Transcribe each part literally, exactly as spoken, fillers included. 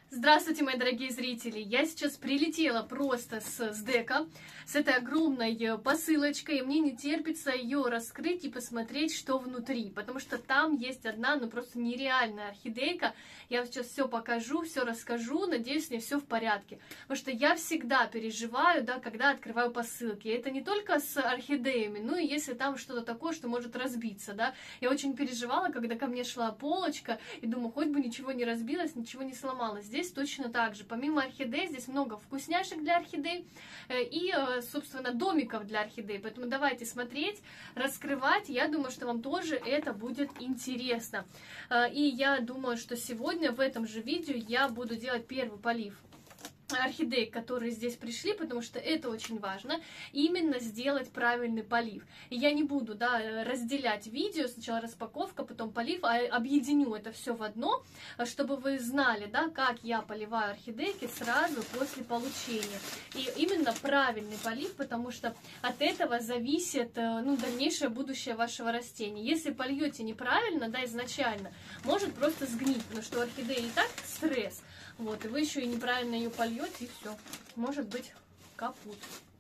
Здравствуйте, мои дорогие зрители! Я сейчас прилетела просто с СДЭКа, с этой огромной посылочкой, и мне не терпится ее раскрыть и посмотреть, что внутри, потому что там есть одна, ну просто нереальная орхидейка. Я сейчас все покажу, все расскажу, надеюсь, с ней все в порядке, потому что я всегда переживаю, да, когда открываю посылки. И это не только с орхидеями, ну и если там что-то такое, что может разбиться, да. Я очень переживала, когда ко мне шла полочка, и думаю, хоть бы ничего не разбилось, ничего не сломалось. Здесь точно так же. Помимо орхидей, здесь много вкусняшек для орхидей и, собственно, домиков для орхидей. Поэтому давайте смотреть, раскрывать. Я думаю, что вам тоже это будет интересно. И я думаю, что сегодня в этом же видео я буду делать первый полив орхидей, которые здесь пришли, потому что это очень важно, именно сделать правильный полив. И я не буду, да, разделять видео, сначала распаковка, потом полив, а объединю это все в одно, чтобы вы знали, да, как я поливаю орхидейки сразу после получения. И именно правильный полив, потому что от этого зависит, ну, дальнейшее будущее вашего растения. Если польете неправильно, да, изначально, может просто сгнить, потому что у орхидеи и так стресс, вот, и вы еще и неправильно ее польете, и все, может быть капут.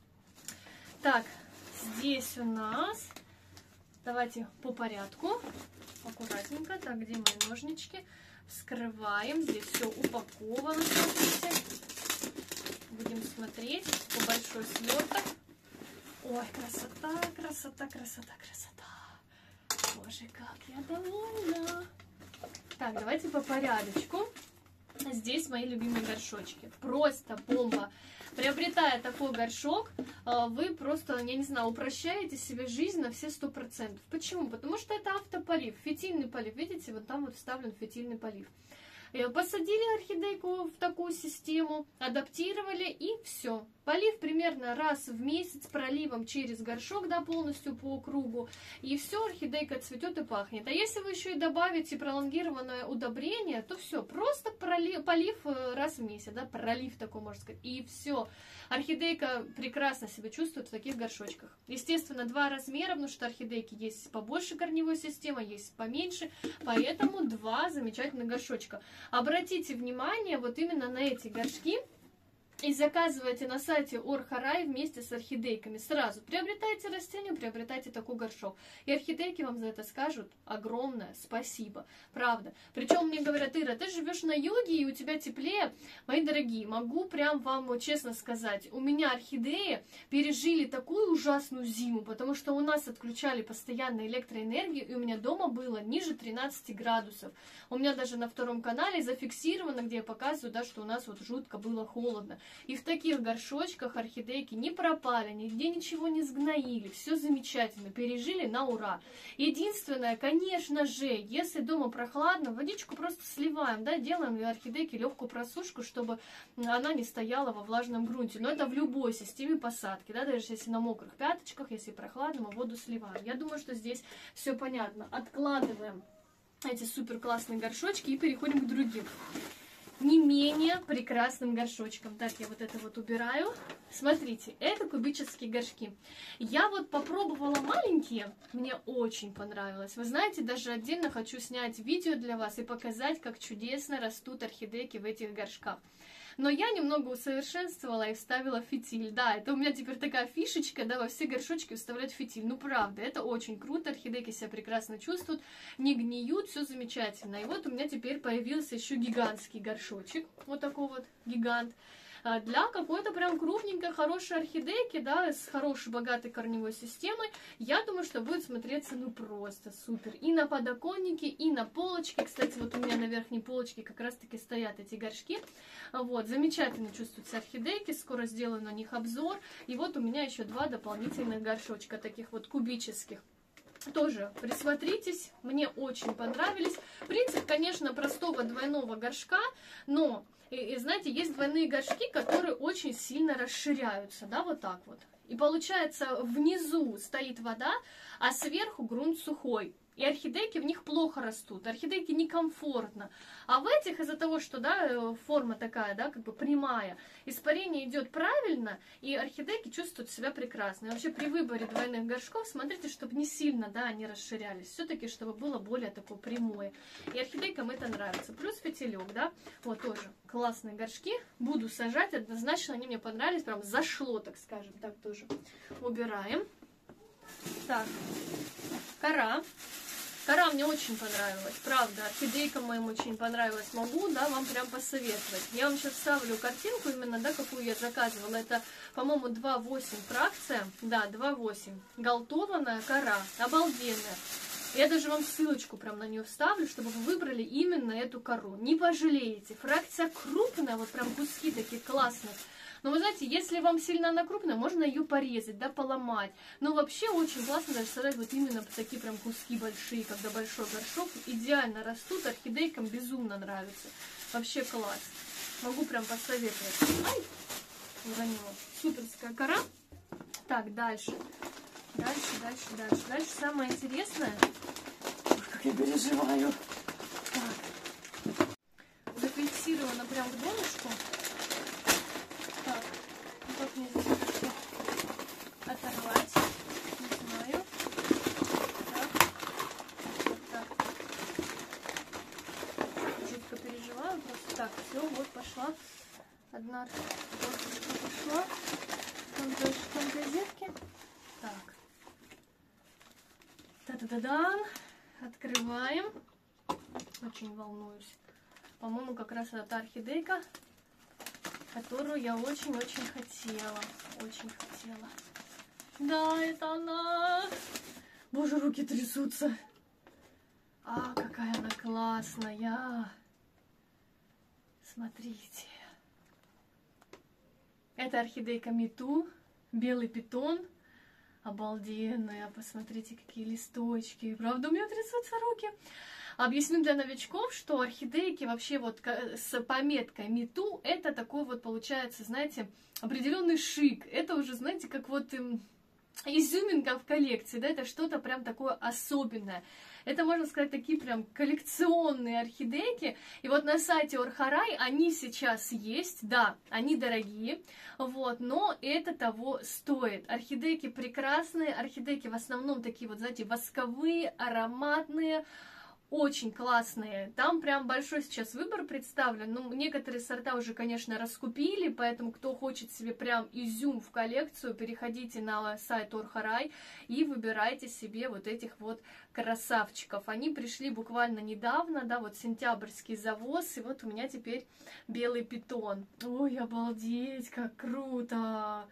Так, здесь у нас, давайте по порядку, аккуратненько. Так, где мои ножнички? Вскрываем, здесь все упаковано, смотрите. Будем смотреть по большой сверток. Ой, красота, красота, красота, красота. Боже, как я довольна. Так, давайте по порядочку. Здесь мои любимые горшочки. Просто бомба. Приобретая такой горшок, вы просто, я не знаю, упрощаете себе жизнь на все сто процентов. Почему? Потому что это автополив, фитильный полив. Видите, вот там вот вставлен фитильный полив. Посадили орхидейку в такую систему, адаптировали, и все. Полив примерно раз в месяц проливом через горшок, да, полностью по кругу, и все, орхидейка цветет и пахнет. А если вы еще и добавите пролонгированное удобрение, то все, просто пролив, полив раз в месяц, да, пролив такой, можно сказать, и все. Орхидейка прекрасно себя чувствует в таких горшочках. Естественно, два размера, потому что орхидейки есть побольше корневой системы, есть поменьше, поэтому два замечательных горшочка. Обратите внимание вот именно на эти горшки и заказывайте на сайте Орхарай вместе с орхидейками. Сразу приобретайте растение, приобретайте такой горшок. И орхидейки вам за это скажут огромное спасибо. Правда. Причем мне говорят: Ира, ты живешь на юге и у тебя теплее. Мои дорогие, могу прям вам честно сказать, у меня орхидеи пережили такую ужасную зиму, потому что у нас отключали постоянно электроэнергию, и у меня дома было ниже тринадцати градусов. У меня даже на втором канале зафиксировано, где я показываю, да, что у нас вот жутко было холодно. И в таких горшочках орхидейки не пропали, нигде ничего не сгноили, все замечательно, пережили на ура. Единственное, конечно же, если дома прохладно, водичку просто сливаем, да, делаем для орхидейки легкую просушку, чтобы она не стояла во влажном грунте. Но это в любой системе посадки, да, даже если на мокрых пяточках, если прохладно, мы воду сливаем. Я думаю, что здесь все понятно. Откладываем эти супер классные горшочки и переходим к другим не менее прекрасным горшочком. Так, я вот это вот убираю. Смотрите, это кубические горшки. Я вот попробовала маленькие, мне очень понравилось. Вы знаете, даже отдельно хочу снять видео для вас и показать, как чудесно растут орхидейки в этих горшках. Но я немного усовершенствовала и вставила фитиль. Да, это у меня теперь такая фишечка, да, во все горшочки вставлять фитиль. Ну, правда, это очень круто, орхидейки себя прекрасно чувствуют, не гниют, все замечательно. И вот у меня теперь появился еще гигантский горшочек, вот такой вот гигант, для какой-то прям крупненькой, хорошей орхидейки, да, с хорошей, богатой корневой системой. Я думаю, что будет смотреться, ну, просто супер. И на подоконнике, и на полочке. Кстати, вот у меня на верхней полочке как раз-таки стоят эти горшки. Вот, замечательно чувствуются орхидейки. Скоро сделаю на них обзор. И вот у меня еще два дополнительных горшочка, таких вот кубических. Тоже присмотритесь, мне очень понравились. Принцип, конечно, простого двойного горшка, но, и, и, знаете, есть двойные горшки, которые очень сильно расширяются, да, вот так вот. И получается, внизу стоит вода, а сверху грунт сухой. И орхидейки в них плохо растут, орхидейки некомфортно. А в этих из-за того, что, да, форма такая, да, как бы прямая, испарение идет правильно, и орхидейки чувствуют себя прекрасно. И вообще при выборе двойных горшков смотрите, чтобы не сильно, да, они расширялись. Все-таки, чтобы было более такое прямое. И орхидейкам это нравится. Плюс фитилек, да, вот тоже классные горшки. Буду сажать, однозначно они мне понравились, прям зашло, так скажем. Так, тоже убираем. Так, кора. Кора мне очень понравилась, правда, орхидейка моим очень понравилась. Могу, да, вам прям посоветовать. Я вам сейчас вставлю картинку именно, да, какую я заказывала. Это, по-моему, два восемь фракция, да, два восемь. Галтованная кора, обалденная. Я даже вам ссылочку прям на нее вставлю, чтобы вы выбрали именно эту кору. Не пожалеете. Фракция крупная, вот прям куски такие классные. Но вы знаете, если вам сильно она крупная, можно ее порезать, да, поломать. Но вообще очень классно даже сажать вот именно такие прям куски большие, когда большой горшок. Идеально растут, орхидейкам безумно нравится. Вообще класс. Могу прям посоветовать. Ай, уронила. Суперская кора. Так, дальше. Дальше, дальше, дальше. Дальше самое интересное. Ух, как я переживаю. Так. Зафиксировано прям к донышку. Так, как мне здесь вообще оторвать? Не знаю. Так, вот так. Жутко переживаю просто. Так, все, вот пошла. Одна косточка пошла. Там дальше там газетки. Так. Та-да-да-дан. Открываем. Очень волнуюсь. По-моему, как раз это та орхидейка, которую я очень-очень хотела. Очень хотела. Да, это она. Боже, руки трясутся. А, какая она классная. Смотрите. Это орхидейка Мету. Белый питон. Обалденная. Посмотрите, какие листочки. Правда, у меня трясутся руки. Объясню для новичков, что орхидейки вообще вот с пометкой Мету, это такой вот получается, знаете, определенный шик. Это уже, знаете, как вот эм, изюминка в коллекции, да, это что-то прям такое особенное. Это, можно сказать, такие прям коллекционные орхидейки. И вот на сайте Орхарай они сейчас есть, да, они дорогие, вот, но это того стоит. Орхидейки прекрасные, орхидейки в основном такие вот, знаете, восковые, ароматные, очень классные. Там прям большой сейчас выбор представлен. Ну, некоторые сорта уже, конечно, раскупили, поэтому кто хочет себе прям изюм в коллекцию, переходите на сайт Орхарай и выбирайте себе вот этих вот красавчиков. Они пришли буквально недавно, да, вот сентябрьский завоз, и вот у меня теперь белый питон. Ой, обалдеть, как круто!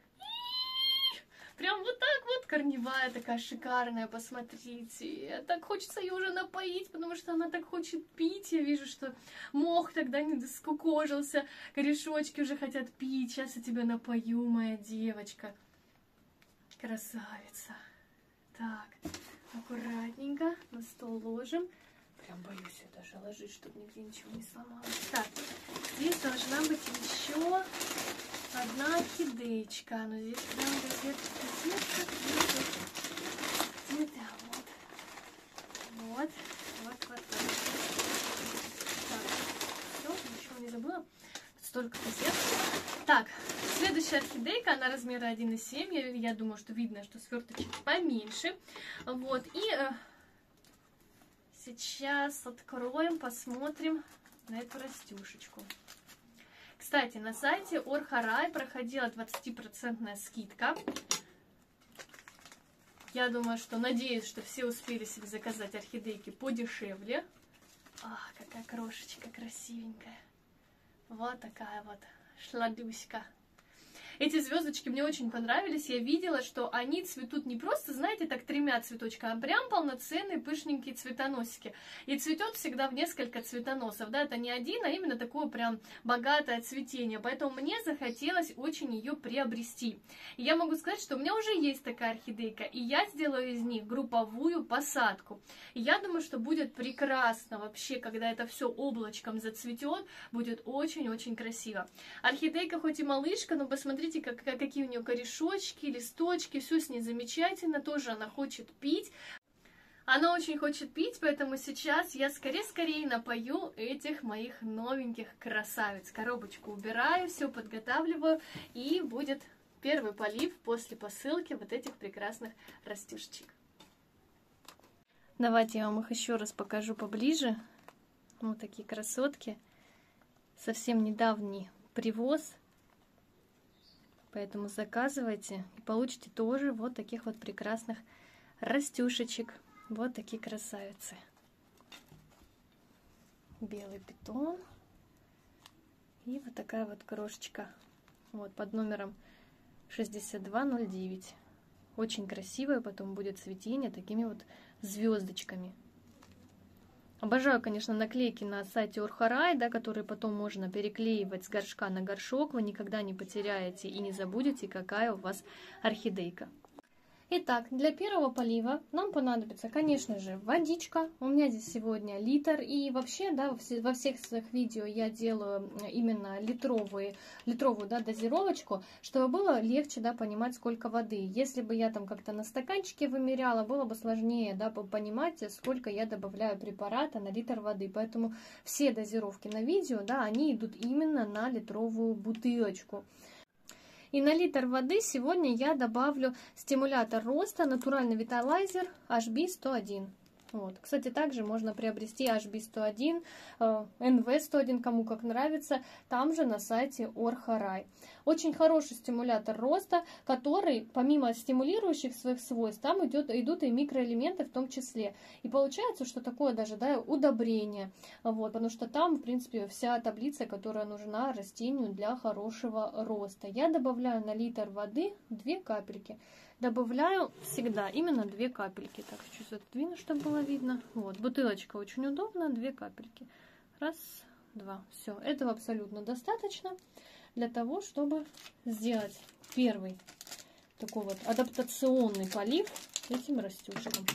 Прям вот так вот, корневая такая шикарная, посмотрите. Так хочется ее уже напоить, потому что она так хочет пить. Я вижу, что мох тогда не доскукожился, корешочки уже хотят пить. Сейчас я тебя напою, моя девочка. Красавица. Так, аккуратненько на стол ложим. Прям боюсь ее даже ложить, чтобы нигде ничего не сломалось. Так, здесь должна быть еще одна орхидеечка. Но здесь прям газетка, газетка, газетка. Вот. Вот, вот, вот, вот. Так, все, ничего не забыла. Столько газет. Так, следующая орхидейка, она размера один и семь. Я, я думаю, что видно, что сверточек поменьше. Вот, и э, сейчас откроем, посмотрим на эту растюшечку. Кстати, на сайте Орхарай проходила двадцатипроцентная скидка. Я думаю, что, надеюсь, что все успели себе заказать орхидейки подешевле. Ах, какая крошечка красивенькая. Вот такая вот шладуська. Эти звездочки мне очень понравились. Я видела, что они цветут не просто, знаете, так тремя цветочками, а прям полноценные пышненькие цветоносики. И цветет всегда в несколько цветоносов. Да, это не один, а именно такое прям богатое цветение. Поэтому мне захотелось очень ее приобрести. И я могу сказать, что у меня уже есть такая орхидейка. И я сделаю из них групповую посадку. И я думаю, что будет прекрасно вообще, когда это все облачком зацветет. Будет очень-очень красиво. Орхидейка хоть и малышка, но посмотрите, Смотрите, как, как, какие у нее корешочки, листочки, все с ней замечательно, тоже она хочет пить. Она очень хочет пить, поэтому сейчас я скорее-скорее напою этих моих новеньких красавиц. Коробочку убираю, все подготавливаю, и будет первый полив после посылки вот этих прекрасных растюшечек. Давайте я вам их еще раз покажу поближе. Вот такие красотки. совсем недавний привоз. Поэтому заказывайте и получите тоже вот таких вот прекрасных растюшечек. Вот такие красавицы. Белый питон. И вот такая вот крошечка. Вот под номером шестьдесят два ноль девять. Очень красивая, потом будет цветение такими вот звездочками. Обожаю, конечно, наклейки на сайте Орхарай, да, которые потом можно переклеивать с горшка на горшок. Вы никогда не потеряете и не забудете, какая у вас орхидейка. Итак, для первого полива нам понадобится, конечно же, водичка. У меня здесь сегодня литр. И вообще, да, во всех своих видео я делаю именно литровые, литровую, да, дозировочку, чтобы было легче, да, понимать, сколько воды. Если бы я там как-то на стаканчике вымеряла, было бы сложнее, да, понимать, сколько я добавляю препарата на литр воды. Поэтому все дозировки на видео, да, они идут именно на литровую бутылочку. И на литр воды сегодня я добавлю стимулятор роста натуральный виталайзер эйч би сто один. Вот. Кстати, также можно приобрести эйч би сто один, эн вэ сто один, кому как нравится, там же на сайте Орхарай. Очень хороший стимулятор роста, который, помимо стимулирующих своих свойств, там идет, идут и микроэлементы в том числе. И получается, что такое даже, да, удобрение. Вот, потому что там, в принципе, вся таблица, которая нужна растению для хорошего роста. Я добавляю на литр воды две капельки. Добавляю всегда именно две капельки. Так, чуть отодвину, чтобы было видно. Вот, бутылочка очень удобна, две капельки. Раз, два. Все, этого абсолютно достаточно для того, чтобы сделать первый такой вот адаптационный полив этим растюшкам.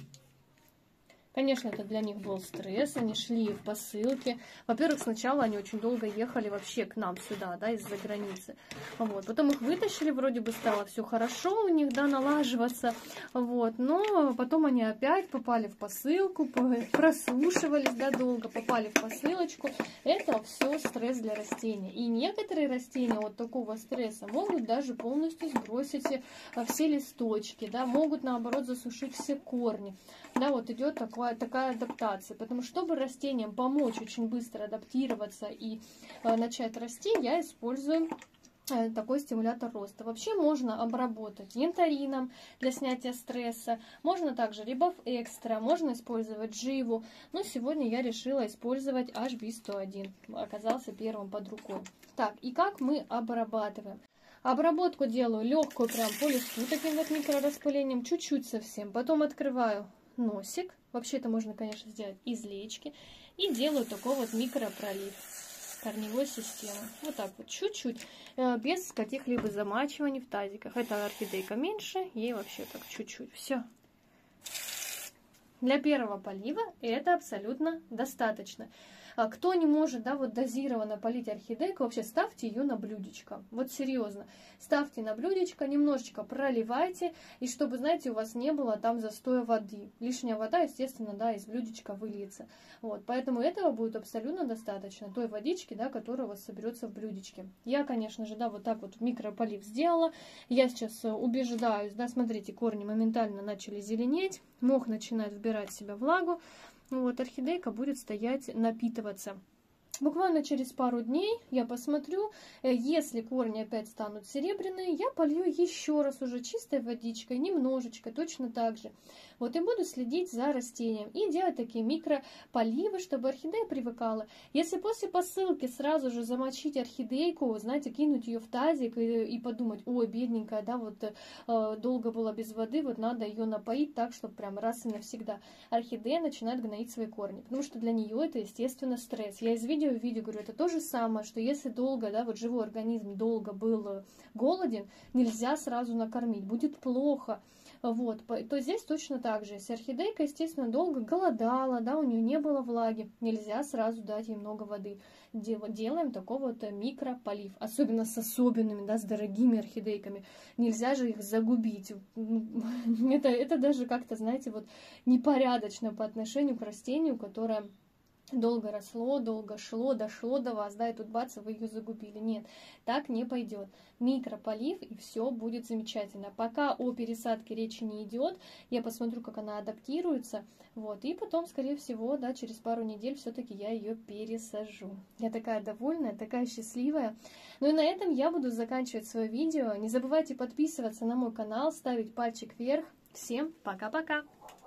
Конечно, это для них был стресс, они шли в посылке. Во-первых, сначала они очень долго ехали вообще к нам сюда, да, из-за границы. Вот. Потом их вытащили, вроде бы стало все хорошо у них, да, налаживаться. Вот. Но потом они опять попали в посылку, прослушивались, да, долго, попали в посылочку. Это все стресс для растения. И некоторые растения от такого стресса могут даже полностью сбросить все листочки, да, могут наоборот засушить все корни. Да, вот идет такое такая адаптация. Поэтому, чтобы растениям помочь очень быстро адаптироваться и э, начать расти, я использую э, такой стимулятор роста. Вообще можно обработать янтарином для снятия стресса, можно также Рибов Экстра, можно использовать Живу. Но сегодня я решила использовать эйч би сто один. Оказался первым под рукой. Так, и как мы обрабатываем? Обработку делаю легкую, прям по листу, таким вот микрораспылением, чуть-чуть совсем. Потом открываю носик. Вообще это можно, конечно, сделать из леечки. И делаю такой вот микропролив корневой системы. Вот так вот, чуть-чуть, без каких-либо замачиваний в тазиках. Это орхидейка меньше, ей вообще так чуть-чуть. Все. Для первого полива это абсолютно достаточно. Кто не может, да, вот дозированно полить орхидейку, вообще ставьте ее на блюдечко. Вот серьезно. Ставьте на блюдечко, немножечко проливайте, и чтобы, знаете, у вас не было там застоя воды. Лишняя вода, естественно, да, из блюдечка выльется. Вот, поэтому этого будет абсолютно достаточно, той водички, да, которая у вас соберется в блюдечке. Я, конечно же, да, вот так вот микрополив сделала. Я сейчас убеждаюсь, да, смотрите, корни моментально начали зеленеть, мох начинает вбирать в себя влагу. Вот, орхидейка будет стоять, напитываться. Буквально через пару дней я посмотрю, если корни опять станут серебряные, я полью еще раз уже чистой водичкой, немножечко, точно так же. Вот, и буду следить за растением и делать такие микрополивы, чтобы орхидея привыкала. Если после посылки сразу же замочить орхидейку, знаете, кинуть ее в тазик и, и подумать, ой, бедненькая, да, вот э, долго была без воды, вот надо ее напоить так, чтобы прям раз и навсегда. Орхидея начинает гноить свои корни, потому что для нее это, естественно, стресс. Я из видео в видео говорю, это то же самое, что если долго, да, вот живой организм долго был голоден, нельзя сразу накормить, будет плохо. Вот, то здесь точно так же. Если орхидейка, естественно, долго голодала, да, у нее не было влаги, нельзя сразу дать ей много воды. Делаем такой вот микрополив, особенно с особенными, да, с дорогими орхидейками. Нельзя же их загубить. Это, это даже как-то, знаете, вот непорядочно по отношению к растению, которое долго росло, долго шло, дошло до вас, да, и тут бац, вы ее загубили. Нет, так не пойдет. Микрополив, и все будет замечательно. Пока о пересадке речи не идет, я посмотрю, как она адаптируется, вот, и потом, скорее всего, да, через пару недель все-таки я ее пересажу. Я такая довольная, такая счастливая. Ну и на этом я буду заканчивать свое видео. Не забывайте подписываться на мой канал, ставить пальчик вверх. Всем пока-пока!